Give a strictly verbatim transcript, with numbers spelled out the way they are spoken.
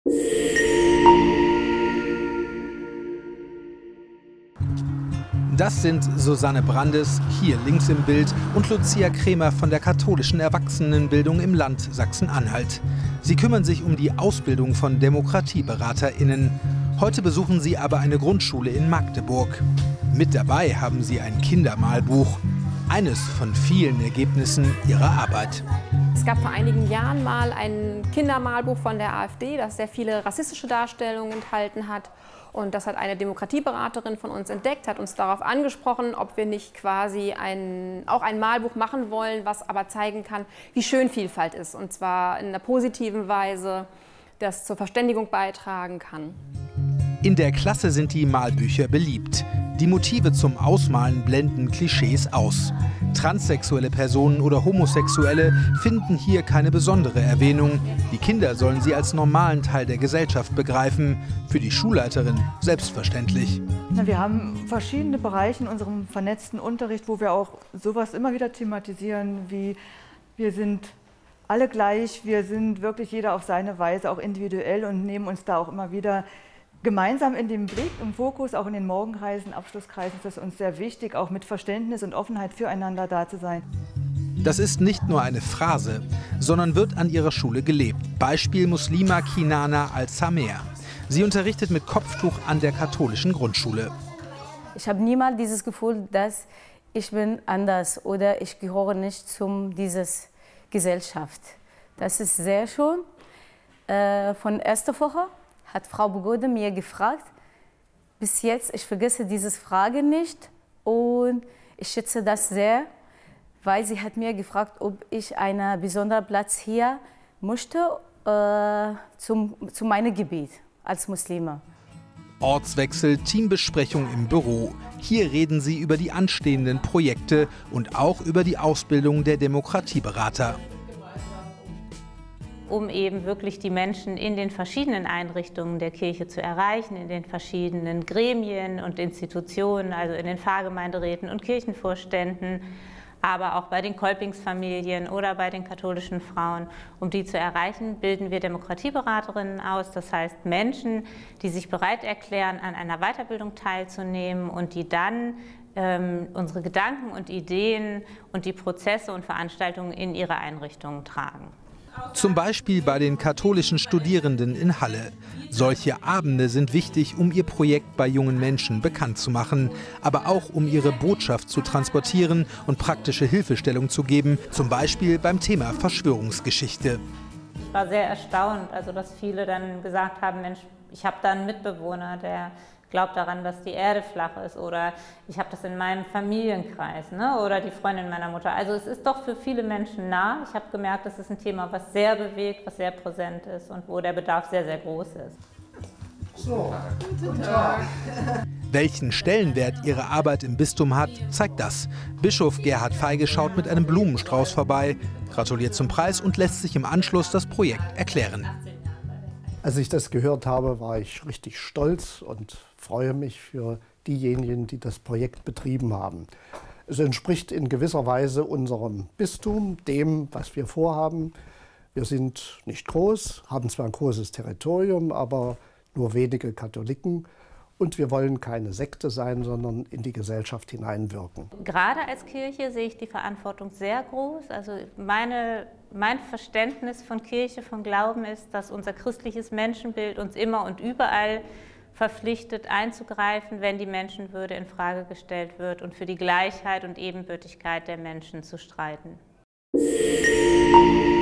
Das sind Susanne Brandes, hier links im Bild, und Lucia Kremer von der katholischen Erwachsenenbildung im Land Sachsen-Anhalt. Sie kümmern sich um die Ausbildung von DemokratieberaterInnen. Heute besuchen sie aber eine Grundschule in Magdeburg. Mit dabei haben sie ein Kindermalbuch. Eines von vielen Ergebnissen ihrer Arbeit. Es gab vor einigen Jahren mal ein Kindermalbuch von der AfD, das sehr viele rassistische Darstellungen enthalten hat. Und das hat eine Demokratieberaterin von uns entdeckt, hat uns darauf angesprochen, ob wir nicht quasi ein, auch ein Malbuch machen wollen, was aber zeigen kann, wie schön Vielfalt ist. Und zwar in einer positiven Weise, das zur Verständigung beitragen kann. In der Klasse sind die Malbücher beliebt. Die Motive zum Ausmalen blenden Klischees aus. Transsexuelle Personen oder Homosexuelle finden hier keine besondere Erwähnung. Die Kinder sollen sie als normalen Teil der Gesellschaft begreifen. Für die Schulleiterin selbstverständlich. Wir haben verschiedene Bereiche in unserem vernetzten Unterricht, wo wir auch sowas immer wieder thematisieren, wie wir sind alle gleich, wir sind wirklich jeder auf seine Weise auch individuell und nehmen uns da auch immer wieder gemeinsam in dem Blick, im Fokus, auch in den Morgenkreisen, Abschlusskreisen, ist es uns sehr wichtig, auch mit Verständnis und Offenheit füreinander da zu sein. Das ist nicht nur eine Phrase, sondern wird an ihrer Schule gelebt. Beispiel Muslima Kinana Al-Samer. Sie unterrichtet mit Kopftuch an der katholischen Grundschule. Ich habe niemals dieses Gefühl, dass ich bin anders oder ich gehöre nicht zu dieser Gesellschaft. Das ist sehr schön. Äh, von erster Woche hat Frau Bogode mir gefragt, bis jetzt, ich vergesse diese Frage nicht und ich schätze das sehr, weil sie hat mir gefragt, ob ich einen besonderen Platz hier möchte äh, zum, zu meinem Gebiet als Muslime. Ortswechsel, Teambesprechung im Büro. Hier reden sie über die anstehenden Projekte und auch über die Ausbildung der Demokratieberater. Um eben wirklich die Menschen in den verschiedenen Einrichtungen der Kirche zu erreichen, in den verschiedenen Gremien und Institutionen, also in den Pfarrgemeinderäten und Kirchenvorständen, aber auch bei den Kolpingsfamilien oder bei den katholischen Frauen. Um die zu erreichen, bilden wir Demokratieberaterinnen aus, das heißt Menschen, die sich bereit erklären, an einer Weiterbildung teilzunehmen und die dann ähm, unsere Gedanken und Ideen und die Prozesse und Veranstaltungen in ihre Einrichtungen tragen. Zum Beispiel bei den katholischen Studierenden in Halle. Solche Abende sind wichtig, um ihr Projekt bei jungen Menschen bekannt zu machen, aber auch um ihre Botschaft zu transportieren und praktische Hilfestellung zu geben, zum Beispiel beim Thema Verschwörungsgeschichte. Ich war sehr erstaunt, also dass viele dann gesagt haben, Mensch, ich habe da einen Mitbewohner, der glaubt daran, dass die Erde flach ist, oder ich habe das in meinem Familienkreis, ne? Oder die Freundin meiner Mutter. Also es ist doch für viele Menschen nah. Ich habe gemerkt, das ist ein Thema, was sehr bewegt, was sehr präsent ist und wo der Bedarf sehr, sehr groß ist. So. Guten Tag. Welchen Stellenwert ihre Arbeit im Bistum hat, zeigt das. Bischof Gerhard Feige schaut mit einem Blumenstrauß vorbei, gratuliert zum Preis und lässt sich im Anschluss das Projekt erklären. Als ich das gehört habe, war ich richtig stolz und freue mich für diejenigen, die das Projekt betrieben haben. Es entspricht in gewisser Weise unserem Bistum, dem, was wir vorhaben. Wir sind nicht groß, haben zwar ein großes Territorium, aber nur wenige Katholiken. Und wir wollen keine Sekte sein, sondern in die Gesellschaft hineinwirken. Gerade als Kirche sehe ich die Verantwortung sehr groß. Also meine, mein Verständnis von Kirche, von Glauben ist, dass unser christliches Menschenbild uns immer und überall verpflichtet, einzugreifen, wenn die Menschenwürde in Frage gestellt wird und für die Gleichheit und Ebenbürtigkeit der Menschen zu streiten.